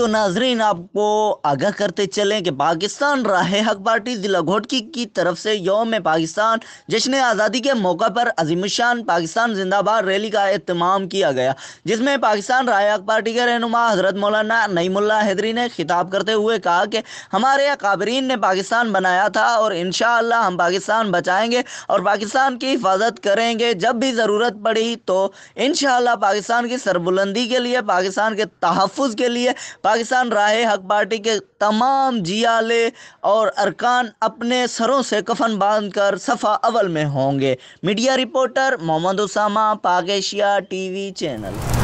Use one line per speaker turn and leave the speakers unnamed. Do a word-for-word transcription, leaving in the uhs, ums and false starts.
तो नाजरीन आपको आगाह करते चलें कि पाकिस्तान राह हक पार्टी जिला घोटकी की तरफ से यौम पाकिस्तान जश्न आज़ादी के मौका पर अजीमुशान पाकिस्तान जिंदाबाद रैली का एहतमाम किया गया, जिसमें पाकिस्तान राह हक पार्टी के रहनुमा हजरत मौलाना नईमुल्लाह हैदरी ने खिताब करते हुए कहा कि हमारे अकाबरीन ने पाकिस्तान बनाया था और इंशाअल्लाह हम पाकिस्तान बचाएंगे और पाकिस्तान की हिफाजत करेंगे। जब भी ज़रूरत पड़ी तो इंशाअल्लाह पाकिस्तान की सरबुलंदी के लिए, पाकिस्तान के तहफ़्फ़ुज़ के लिए पाकिस्तान राह हक पार्टी के तमाम जियाले और अरकान अपने सरों से कफन बांधकर सफ़ा अव्वल में होंगे। मीडिया रिपोर्टर मोहम्मद उसामा, पाक एशिया टीवी चैनल।